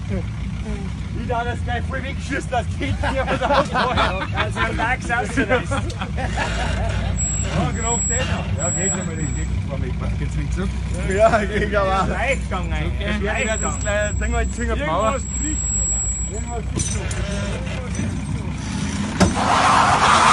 Ich darf das gleich voll weggeschissen, das geht mir aber da vorher. Also am Tag rausreißen. Ja, genau den. Ja, geht ja mal den Weg vor mir. Geht's nicht zurück? Ja, ich glaube auch. Leicht gegangen eigentlich. Ich werde ja das kleine Ding halt ziehen, Mauer. Irgendwas ist noch.